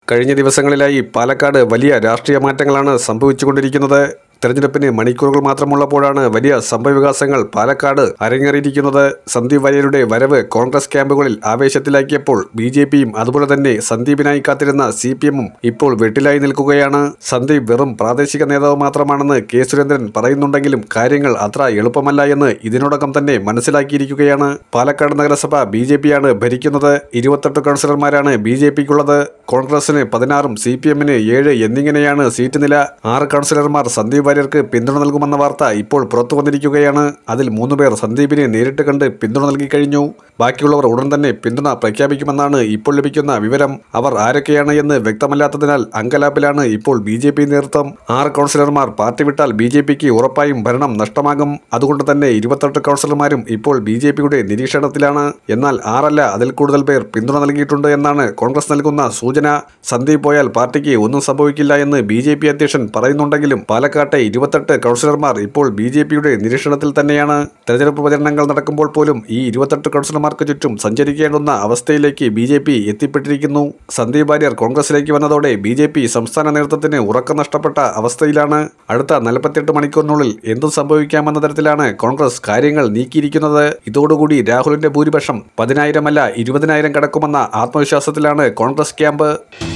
കഴിഞ്ഞ ദിവസങ്ങളിലായി പാലക്കാട് വലിയ രാഷ്ട്രീയ മാറ്റങ്ങളാണ് സംഭവിച്ചുകൊണ്ടിരിക്കുന്നത്. തെരഞ്ഞെടുപ്പിന് മണിക്കൂറുകൾ മാത്രമുള്ളപ്പോഴാണ് വലിയ സംഭവവികാസങ്ങൾ പാലക്കാട് അരങ്ങേറിയിരിക്കുന്നത്. സന്ദീപ് വാര്യരുടെ വരവ് കോൺഗ്രസ് ക്യാമ്പുകളിൽ ആവേശത്തിലാക്കിയപ്പോൾ ബി.ജെ.പിയും അതുപോലെ തന്നെ സന്ദീപിനായി കാത്തിരുന്ന സി.പി.എമ്മും ഇപ്പോൾ വെട്ടിലായി നിൽക്കുകയാണ്. സന്ദീപ് വെറും പ്രാദേശിക നേതാവ് മാത്രമാണെന്ന് കെ. സുരേന്ദ്രൻ പറയുന്നുണ്ടെങ്കിലും കാര്യങ്ങൾ അത്ര എളുപ്പമല്ല എന്ന് ഇതിനോടകം തന്നെ മനസ്സിലാക്കിയിരിക്കുകയാണ്. പാലക്കാട് നഗരസഭ ബി.ജെ.പിയാണ് ഭരിക്കുന്നത്. 28 കൗൺസിലർമാരാണ് ബി.ജെ.പിക്കുള്ളത്. കോൺഗ്രസിന് 16, സി.പി.എമ്മിന് 7 എന്നിങ്ങനെയാണ് സീറ്റ് നില. 6 കൗൺസിലർമാർ സന്ദീപ് വാര്യർക്ക് പിന്തുണ നൽകുമെന്ന വാർത്ത ഇപ്പോൾ പുറത്തു വന്നിരിക്കുകയാണ്. അതിൽ 3 പേർ സന്ദീപിനെ നേരിട്ട് കണ്ട് പിന്തുണ നൽകി കഴിഞ്ഞു. ബാക്കിയുള്ളവർ ഉടൻ തന്നെ പിന്തുണ പ്രഖ്യാപിക്കുമെന്നാണ് ഇപ്പോൾ ലഭിക്കുന്ന വിവരം. അവർ ആരൊക്കെയാണ് എന്ന് വ്യക്തമല്ലാത്തതിനാൽ അങ്കലാപ്പിലാണ് ഇപ്പോൾ ബി.ജെ.പി നേതൃത്വം. 6 കൗൺസിലർമാർ പാർട്ടി വിട്ടാൽ ബി.ജെ.പിക്ക് ഉറപ്പായും ഭരണം നഷ്ടമാകും. അതുകൊണ്ട് തന്നെ 28 കൗൺസിലർമാരും ഇപ്പോൾ ബി.ജെ.പിയുടെ നിരീക്ഷണത്തിലാണ്. എന്നാൽ 6 അല്ല അതിൽ കൂടുതൽ പേർ പിന്തുണ നൽകിയിട്ടുണ്ട് എന്നാണ് കോൺഗ്രസ് നൽകുന്ന സൂചന. സന്ദീപ് പോയാൽ പാർട്ടിക്ക് ഒന്നും സംഭവിക്കില്ല എന്ന് ബി.ജെ.പി അധ്യക്ഷൻ പറയുന്നുണ്ടെങ്കിലും പാലക്കാട്ടെ 28 കൗൺസിലർമാർ ഇപ്പോൾ ബി.ജെ.പിയുടെ നിരീക്ഷണത്തിൽ തന്നെയാണ്. തെരഞ്ഞെടുപ്പ് പ്രചരണങ്ങൾ നടക്കുമ്പോൾ പോലും ഈ 28 കൗൺസിലർമാർക്ക് ചുറ്റും സഞ്ചരിക്കേണ്ടുന്ന അവസ്ഥയിലേക്ക് ബി.ജെ.പി എത്തിപ്പെട്ടിരിക്കുന്നു. സന്ദീപ് വാര്യർ കോൺഗ്രസിലേക്ക് വന്നതോടെ ബി.ജെ.പി സംസ്ഥാന നേതൃത്വത്തിന് ഉറക്കം നഷ്ടപ്പെട്ട അവസ്ഥയിലാണ്. അടുത്ത 48 മണിക്കൂറിനുള്ളിൽ എന്തും സംഭവിക്കാമെന്ന തരത്തിലാണ് കോൺഗ്രസ് കാര്യങ്ങൾ നീക്കിയിരിക്കുന്നത്. ഇതോടുകൂടി രാഹുലിന്റെ ഭൂരിപക്ഷം 10,000 അല്ല 20,000 കടക്കുമെന്ന ആത്മവിശ്വാസത്തിലാണ് കോൺഗ്രസ് ക്യാമ്പ്.